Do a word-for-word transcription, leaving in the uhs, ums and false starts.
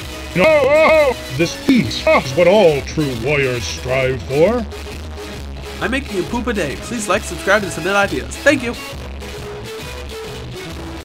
No, oh, this peace is what all true warriors strive for. I'm making a poop a day. Please like, subscribe, and submit ideas. Thank you!